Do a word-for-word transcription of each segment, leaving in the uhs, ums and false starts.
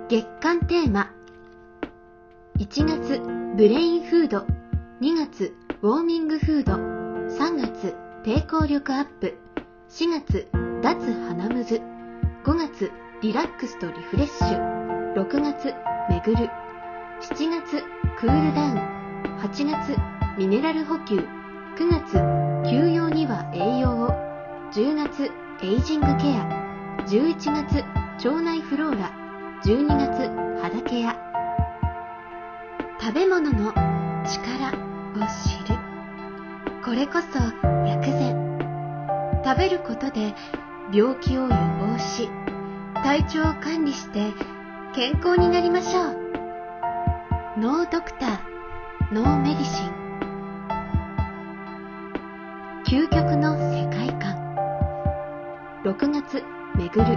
月間テーマ。いちがつブレインフード、にがつウォーミングフード、さんがつ抵抗力アップ、しがつ脱鼻むず、ごがつリラックスとリフレッシュ、ろくがつめぐる、しちがつクールダウン、はちがつミネラル補給、くがつ休養には栄養を、じゅうがつエイジングケア、じゅういちがつ腸内フローラ、じゅうにがつ肌ケア。食べ物の力を知る。これこそ薬膳。食べることで病気を予防し、体調を管理して健康になりましょう。ノードクター、ノーメディシン。究極の世界観。ろくがつめぐる。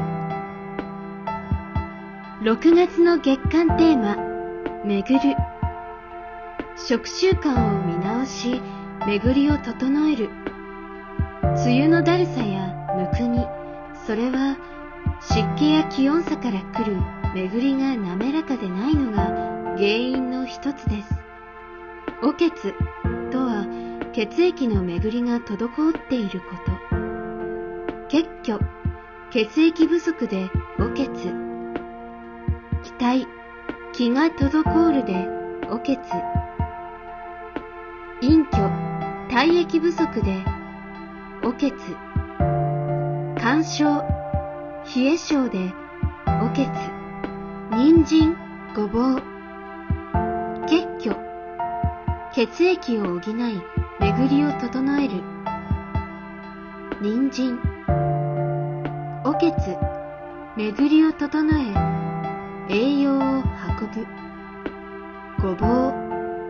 ろくがつの月間テーマ、めぐる。食習慣を見直し、巡りを整える。梅雨のだるさやむくみ、それは湿気や気温差から来る巡りが滑らかでないのが原因の一つです。お血とは血液の巡りが滞っていること。血虚、血液不足でお血。気体、気が滞るでお血。陰虚、体液不足でお血。寒症、冷え性でお血。人参、ごぼう。血虚、血液を補い巡りを整える。人参。お血、巡りを整え栄養を運ぶ。ごぼう。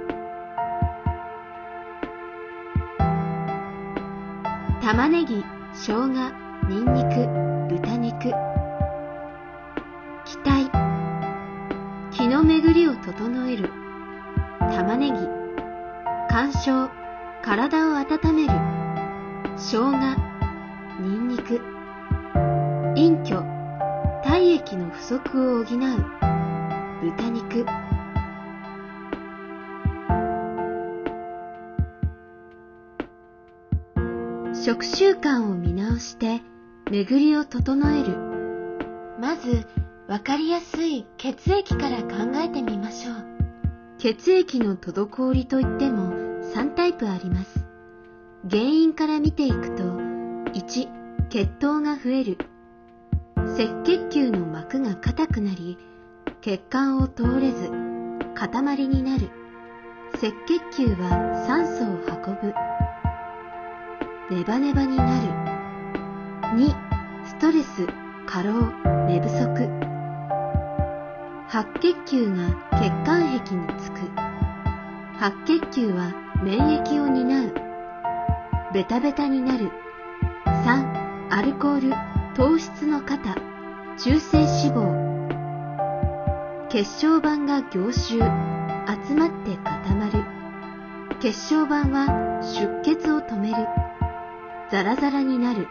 玉ねぎ、生姜、にんにく、豚肉。気体、気の巡りを整える。玉ねぎ。寒症、体を温める。生姜、にんにく。陰虚、体液の不足を補う。豚肉。食習慣を見直して巡りを整える。まずわかりやすい血液から考えてみましょう。血液の滞りといってもさんタイプあります。原因から見ていくと、いち、血糖が増える。赤血球の膜が硬くなり、血管を通れず塊になる。赤血球は酸素を運ぶ。ネバネバになる。に、ストレス、過労、寝不足。白血球が血管壁につく。白血球は免疫を担う。ベタベタになる。さん、アルコール、糖質の過多、中性脂肪。血小板が凝集、集まって固まる。血小板は出血を止める。ザラザラになる。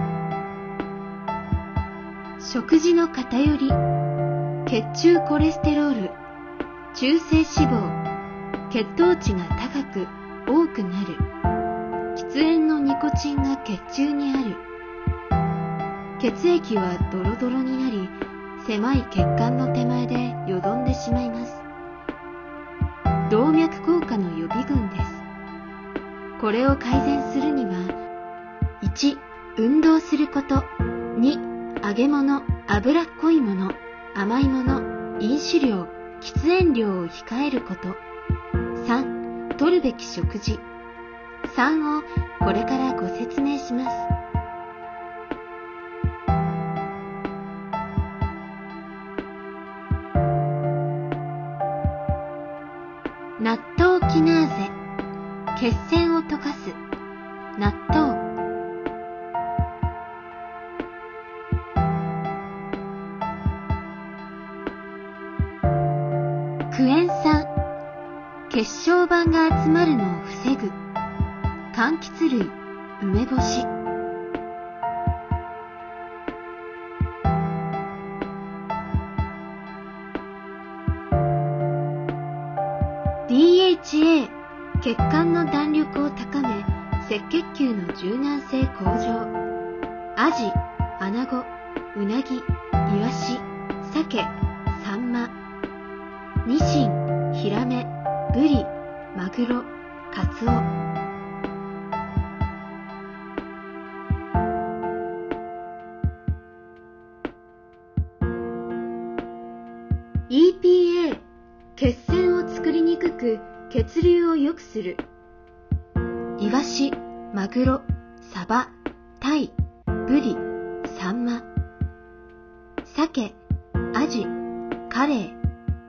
食事の偏り、血中コレステロール、中性脂肪、血糖値が高く多くなる。喫煙のニコチンが血中にある。血液はドロドロになり、狭い血管の手前でよどんでしまいます。動脈硬化の予備軍です。これを改善するには、いち、運動すること。に、揚げ物、脂っこいもの、甘いもの、飲酒量、喫煙量を控えること。さん、摂るべき食事。さんをこれからご説明します。納豆キナーゼ、血栓を溶かす。納豆。クエン酸、血小板が集まるのを防ぐ。柑橘類、梅干し。 エイチエー 血管の弾力を高め赤血球の柔軟性向上。アジ、アナゴ、ウナギ、イワシ、サケ、サンマ、ニシン、ヒラメ、ブリ、マグロ、カツオ。イーピーエー 血栓を作りにくく血流を良くする。イワシ、マグロ、サバ、タイ、ブリ、サンマ、サケ、アジ、カレイ。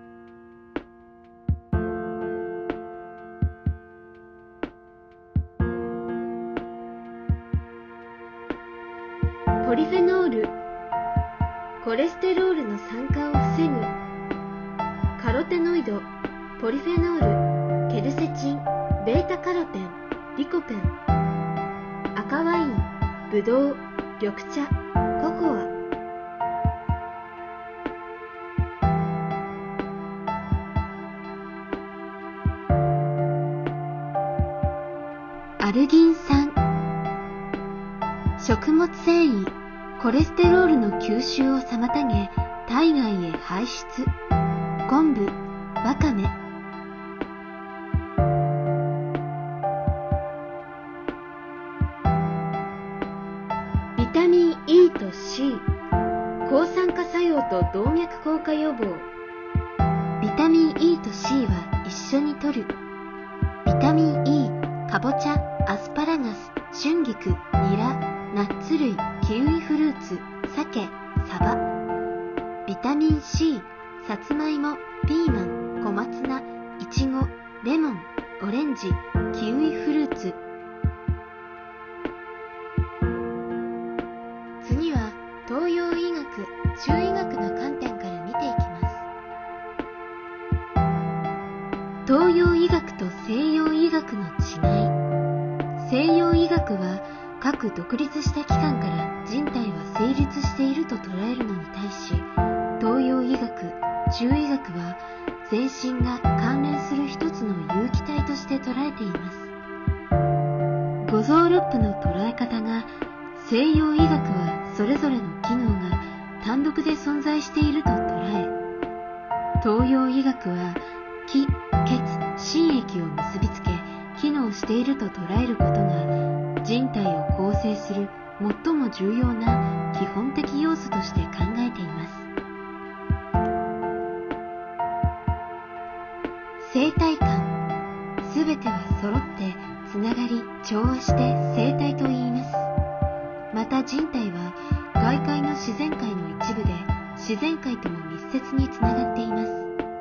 ポリフェノール、コレステロールの酸化を防ぐ。カロテノイド、ポリフェノール、ケルセチン、ベータカロテン、リコペン。赤ワイン、ブドウ、緑茶、ココア。アルギン酸、食物繊維、コレステロールの吸収を妨げ体外へ排出。昆布、わかめ。ビタミン E と C、 抗酸化作用と動脈硬化予防。ビタミン E と C は一緒に摂る。ビタミン E、 かぼちゃ、アスパラガス、春菊、ニラ、ナッツ類、キウイフルーツ、鮭、サバ。ビタミン C、 さつまいも、ピーマン、小松菜、いちご、レモン、オレンジ、キウイフルーツ。次は東洋医学、中医学の観点から見ていきます。東洋医学と西洋医学の違い。西洋医学は各独立した機関から人体は成立していると捉えるのに対し、東洋医学、中医学は全身が関連する一つの有機体として捉えています。五臓六腑の捉え方が、西洋医学はそれぞれの機能が単独で存在していると捉え、東洋医学は気、血、心液を結びつけ機能していると捉えることが人体を構成する最も重要な基本的要素として考えています。生体間、すべては揃ってつながり調和して生体と言います。また人体は外界の自然界の一部で自然界とも密接につながっています。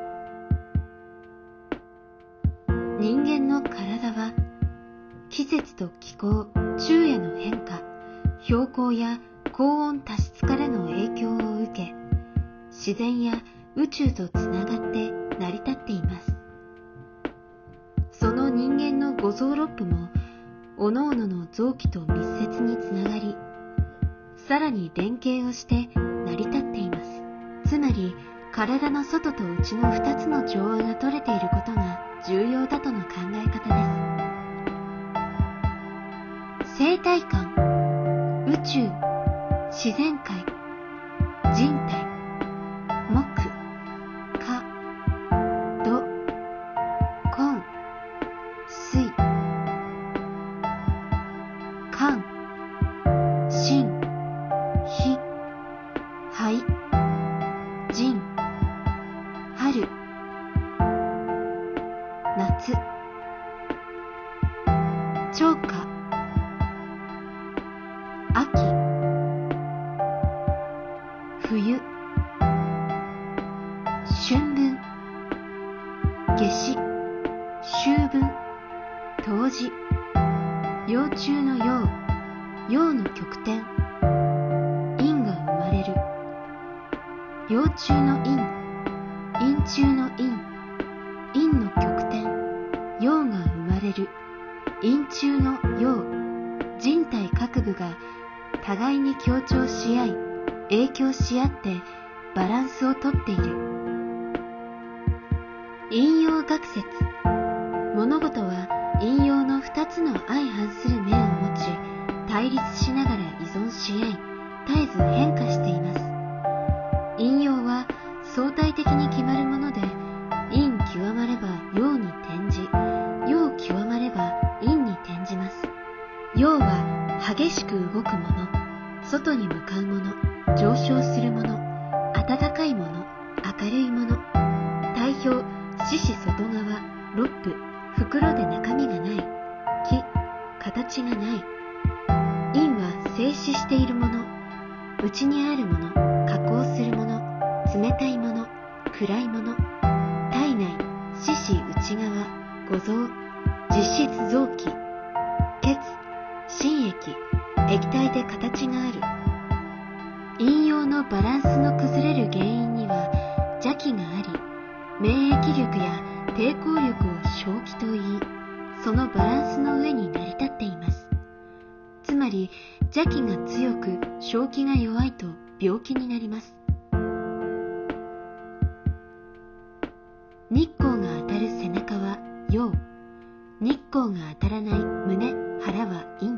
人間の体は季節と気候、昼夜の変化、標高や高温多湿からの影響を受け、自然や宇宙とつながって成り立っています。その人間の五臓六腑も各々の臓器と密接につながり、さらに連携をして成り立っています。つまり体の外と内の二つの調和が取れていることが重要だとの考え方です。生体間、宇宙、自然界、人体、木、火、土、金、水、寒、心、火、灰、人、春、夏、長夏、秋、冬、春分、夏至、秋分、冬至、陽中の陽、陽の極点、陰が生まれる。陽中の陰、陰中の陰、陰の極点、陽が生まれる。陰中の陽、人体各部が互いに協調し合い、影響し合ってバランスをとっている。陰陽学説、 物事は陰陽の二つの相反する面を持ち、対立しながら依存し合い、絶えず変化しています。陰陽は相対的に決まるもので、陰極まれば陽に転じ、陽極まれば陰に転じます。陽は激しく動くもの、外に向かうもの、上昇するもの、暖かいもの、明るいもの。体表、四肢外側、六腑、袋で中身がない。気、形がない。陰は静止しているもの、内にあるもの、加工するもの、冷たいもの、暗いもの。体内、四肢内側、五臓、実質臓器、血、心液、液体で形がある。陰陽のバランスの崩れる原因には邪気があり、免疫力や抵抗力を正気と言い、そのバランスの上に成り立っています。つまり邪気が強く正気が弱いと病気になります。日光が当たる背中は陽、日光が当たらない胸、腹は陰。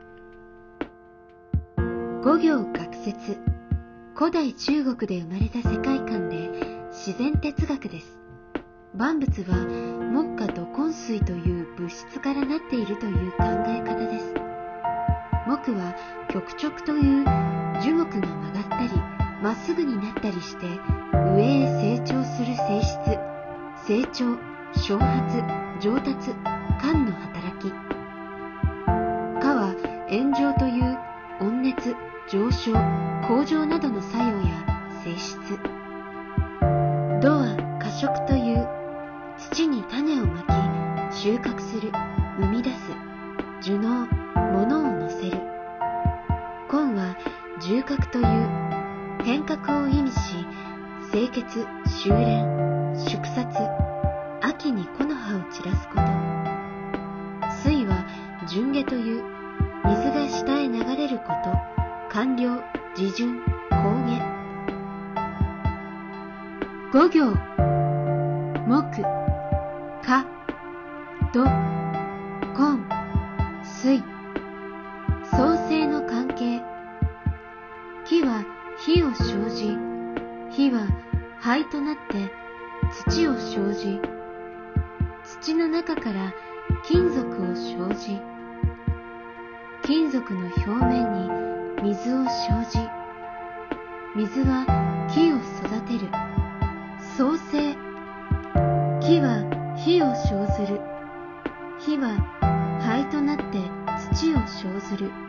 五行学説、古代中国で生まれた世界観で自然哲学です。万物は木火土金水という物質からなっているという考え方です。木は極直という樹木が曲がったりまっすぐになったりして上へ成長する性質、成長、昇発、上達、間の働き。火は炎上という温熱、上昇、向上などの作用や性質。土は化殖という土に種をまき収穫する、生み出す、受農、物を乗せる。根は重核という変革を意味し、清潔、修練、縮殺、秋に木の葉を散らすこと。水は順下という水が下へ流れること、完了、自順、公下。五行、木、火、土、金、水。相生の関係。木は火を生じ、火は灰となって土を生じ、土の中から金属を生じ、金属の表面に水を生じ、水は木を育てる。相生。木は火を生ずる。火は灰となって土を生ずる。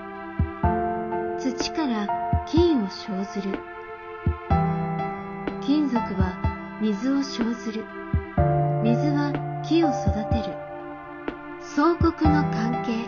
土から金を生ずる。金属は水を生ずる。水は木を育てる。相克の関係。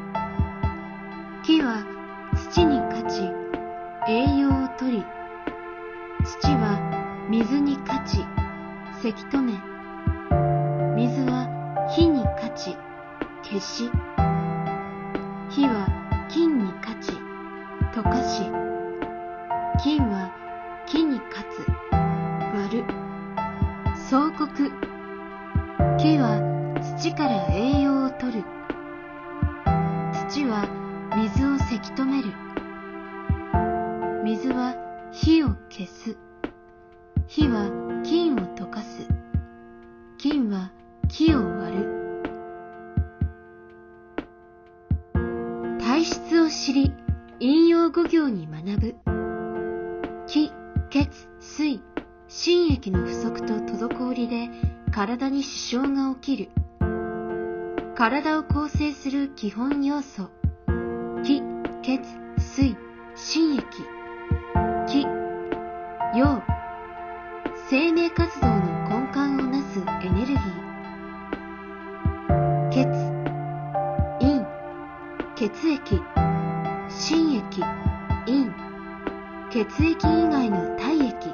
木は土に勝ち栄養を取り、土は水に勝ちせき止め、水は火に勝ち消し、火は金に勝ち溶かし、金は木に勝つ割る。相克。木は土から栄養を取る。土は水をせき止める。水は火を消す。火は金を溶かす。金は木を割る。体質を知り、陰陽五行に学ぶ。気、血、水、心液の不足と滞りで体に支障が起きる。体を構成する基本要素。気、血、水、心液。気、陽。生命活動の根幹をなすエネルギー。血、陰。血液、心液、陰。血液以外の体液。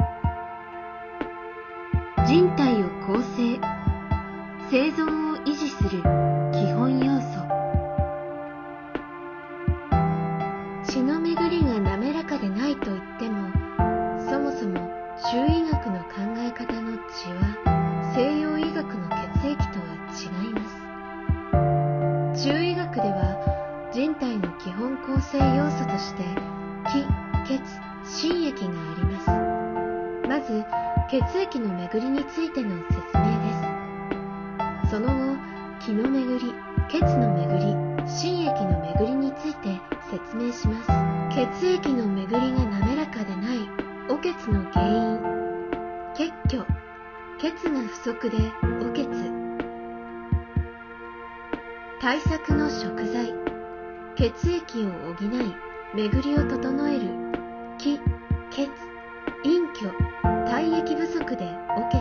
人体を構成、生存を維持する基本要素。血の巡りが滑らかでないと言っても、そもそも中医学の考え方の血は西洋医学の血液とは違して気・血・心液があります。まず血液の巡りについての説明です。その後、気の巡り、血の巡り、心液の巡りについて説明します。血液の巡りが滑らかでないお血の原因、血虚、血が不足でお血。対策の食材、血液を補い巡りを整える気・血、陰虚、体液不足でお血。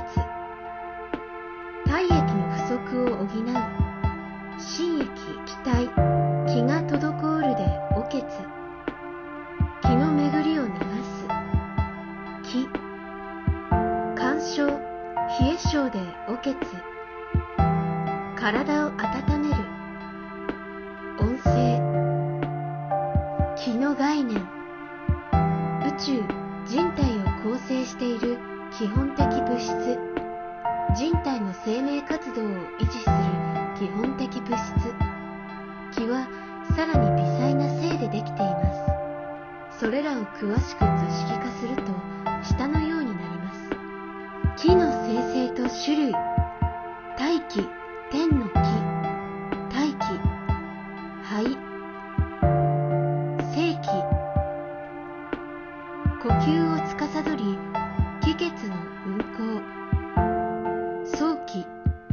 体液の不足を補う心液、気体、気が滞るでお血。気の巡りを流す気、寒症、冷え性でお血。体を温める温静。気の概念、宇宙、人体を構成している基本的物質、人体の生命活動を維持する基本的物質。気はさらに微細な性でできています。それらを詳しく図式化すると下のようになります。気の生成と種類、大気、天の気、大気、肺、正気。呼吸を司り、気血の運行。早気、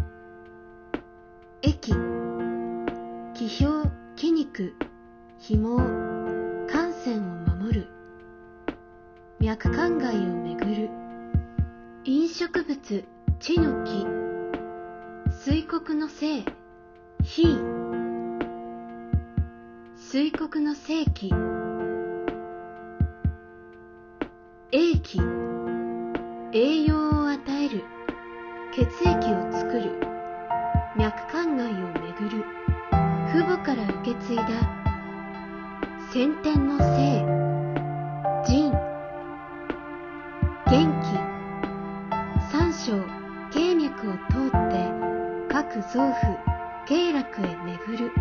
液、気表、筋肉、皮毛、汗腺を守る。脈管外を巡る。飲食物、地の気。水谷の精、火。水谷の精気。栄気、栄養を与える。血液を作る。脈管外を巡る。父母から受け継いだ先天の精、腎。元気、三焦、経脈を通って各臓腑、経絡へ巡る。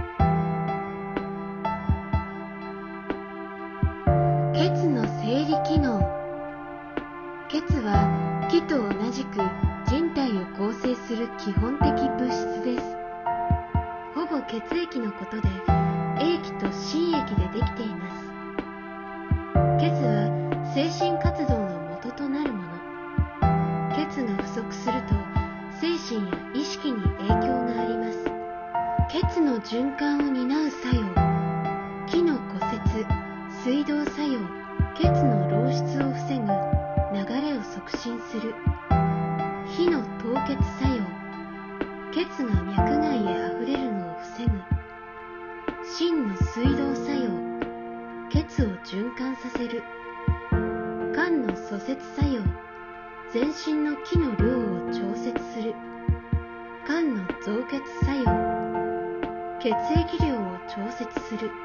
血の生理機能。血は気と同じく人体を構成する基本的物質です。ほぼ血液のことで、栄気と心液でできています。血は精神活動の元となるもの。血が不足すると精神や意識に影響があります。血の循環を担う作用、気の固接、水道作用、血の漏出を防ぐ、流れを促進する。火の凍結作用、血が脈外へあふれるのを防ぐ。心の水道作用、血を循環させる。肝の阻接作用、全身の気の量を調節する。肝の増血作用、血液量を調節する。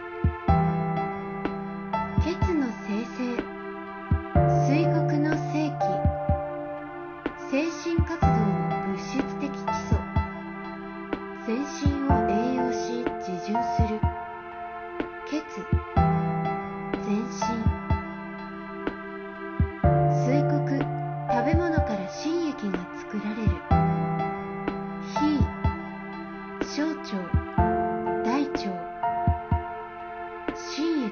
血の生成、水谷の精気、精神活動の物質的基礎。全身を栄養し自循する。血、全身。水谷、食べ物から心液が作られる。脾、小腸、大腸。心液、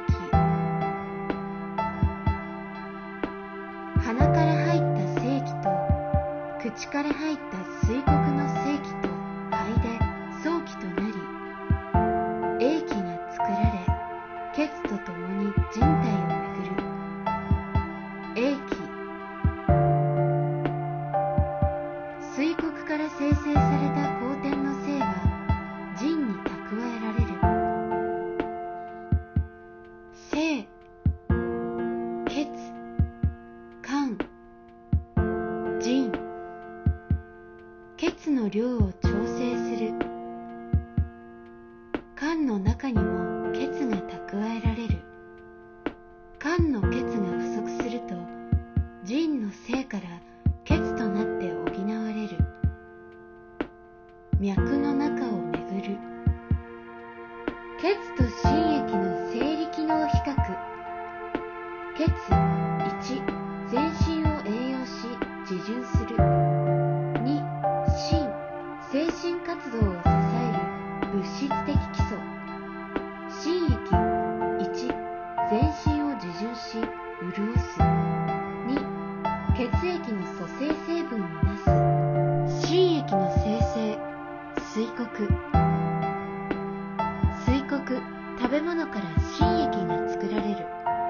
鼻から入った精気と口から入った水谷の精気と肺で早気となり、栄気が作られ、血とともに人体を巡る。栄気、水谷から生成された後天の精が腎に蓄えられる。精、血、肝、腎。血の量を調整する。肝の中にも血が蓄えられる。肝の血が不足すると、腎の精から血となって補われる。脈の中を巡る。血と心液の生理機能比較、 液の組成成分をなす。心液の生成、水穀。水穀、食べ物から心液が作られる。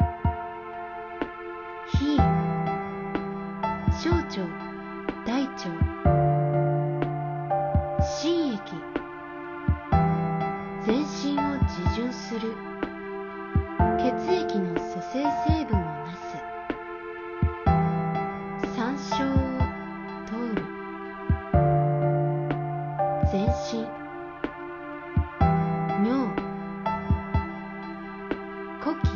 脾、小腸、大腸。心液、全身を自循する。血液の組成成分をなす。山椒を通る。全身、尿、呼気、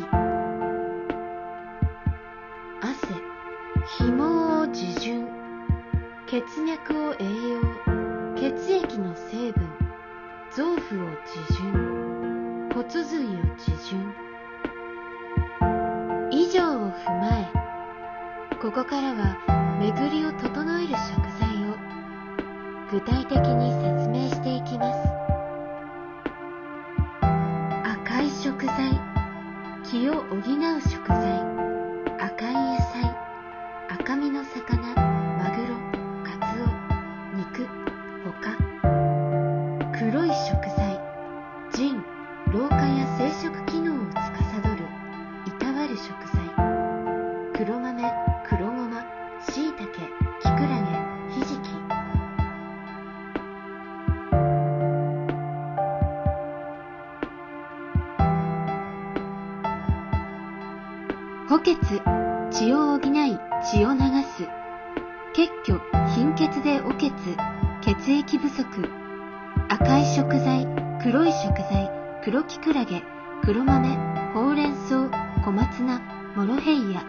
汗、皮毛を自循。血脈を栄養。血液の成分、臓腑を自循。骨髄を自循。以上を踏まえ、ここからは巡りを整える食材を具体的に説明していきます。赤い食材、気を補う食材。赤い野菜、赤身の魚、マグロ、カツオ、肉、他。黒い食材、腎、老化や生殖機能を司るいたわる食材。黒豆、黒ごま、しいたけ、きくらげ、ひじき。補欠、血を補い血を流す。血虚、貧血でお血、血液不足。赤い食材、黒い食材、黒きくらげ、黒豆、ほうれん草、小松菜、モロヘイヤ。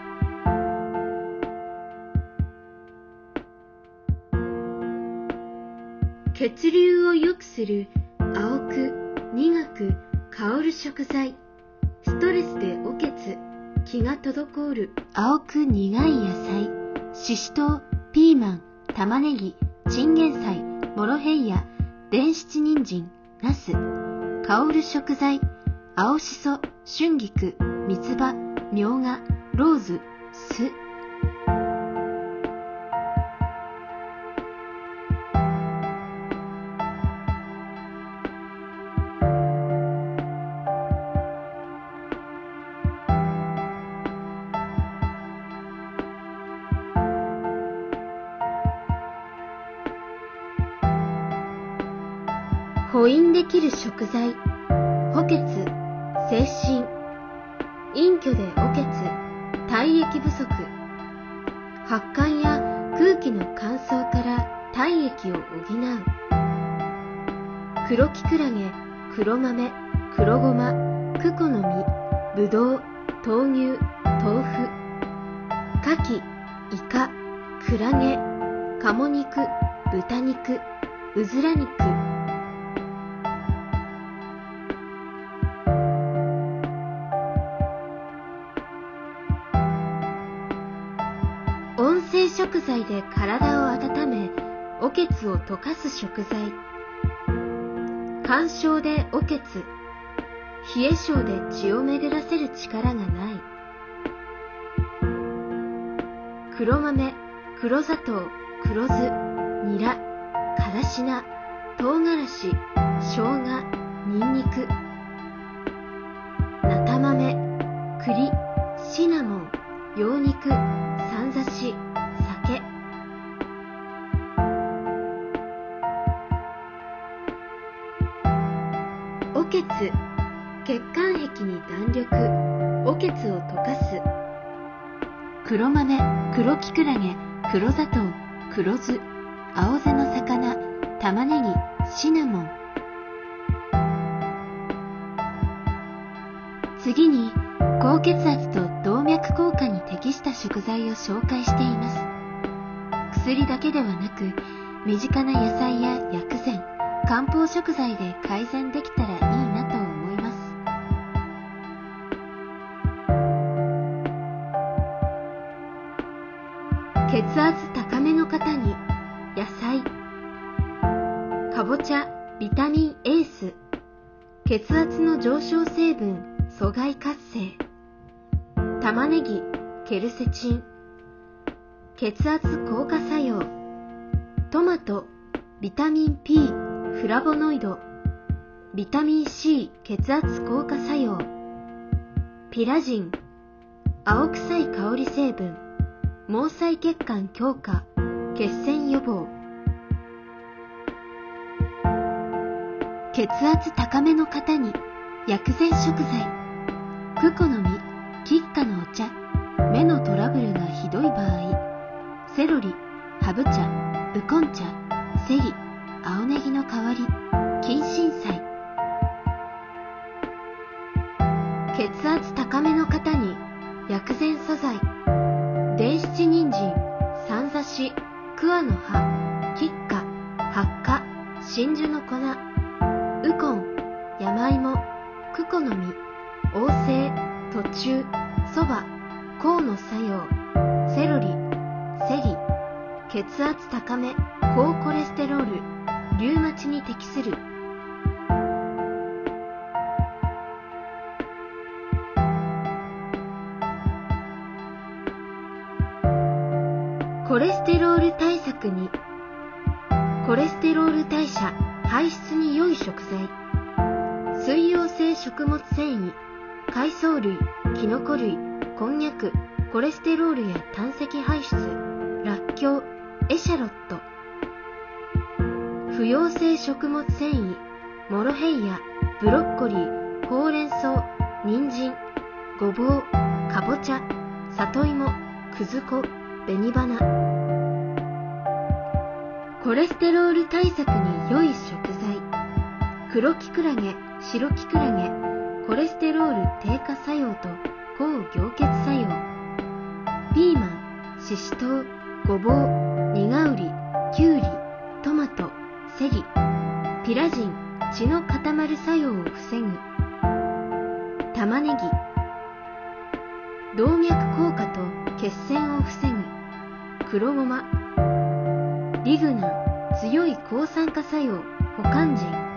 血流を良くする青く、苦く、香る食材。ストレスでお血、気が滞る青く苦い野菜。ししとう、ピーマン、玉ねぎ、チンゲン菜、モロヘイヤ、伝七人参、ナス。香る食材、青しそ、春菊、三つ葉、みょうが、ローズ、酢。補陰できる食材。補欠、精神。陰虚でお血、体液不足。発汗や空気の乾燥から体液を補う。黒きくらげ、黒豆、黒ごま、クコの実、ぶどう、豆乳、豆腐。牡蠣、イカ、クラゲ、鴨肉、豚肉、うずら肉。温性食材で体を温め、お血を溶かす食材。寒症でお血、冷え性で血を巡らせる力がない。黒豆、黒砂糖、黒酢、ニラ、からし菜、唐辛子、生姜、ニンニク。菜田豆、栗、シナモン、羊肉、さんざし、酒。お血、血管壁に弾力、お血を溶かす。黒豆、黒きくらげ、黒砂糖、黒酢、青背の魚、玉ねぎ、シナモン。次に、高血圧と動脈硬化に適した食材を紹介しています。薬だけではなく、身近な野菜や薬膳、漢方食材で改善できたらいいなと思います。血圧高めの方に野菜。かぼちゃ、ビタミン エース。血圧の上昇成分、阻害活性。玉ねぎ、ケルセチン。 血圧降下作用。トマト、ビタミン P、フラボノイド。ビタミン C、血圧降下作用。ピラジン、青臭い香り成分、毛細血管強化、血栓予防。血圧高めの方に薬膳食材。クコの実、キッカのお茶。目のトラブルがひどい場合、セロリ、ハブ茶、ウコン茶、セリ、青ネギの代わり、近親菜。血圧高めの方に薬膳素材。伝七人参、三刺し、桑の葉、キッカ、ハッカ、真珠の粉、ウコン、山芋、クコの実、黄精、途中、そば、香の作用。セロリ、セリ、血圧高め、高コレステロール、リュウマチに適する。コレステロール対策に。コレステロール代謝、排出に良い食材。水溶性食物繊維、海藻類、キノコ類、こんにゃく、コレステロールや胆石排出、らっきょう、エシャロット。不溶性食物繊維、モロヘイヤ、ブロッコリー、ほうれん草、人参、ごぼう、かぼちゃ、里芋、くず粉、紅花。コレステロール対策に良い食材。黒きくらげ、白きくらげ、コレステロール低下作用と抗凝結作用。ピーマン、ししとう、ごぼう、にがうり、きゅうり、トマト、セリ。ピラジン、血の固まる作用を防ぐ。玉ねぎ、動脈硬化と血栓を防ぐ。黒ごま。リグナン、強い抗酸化作用、補肝腎。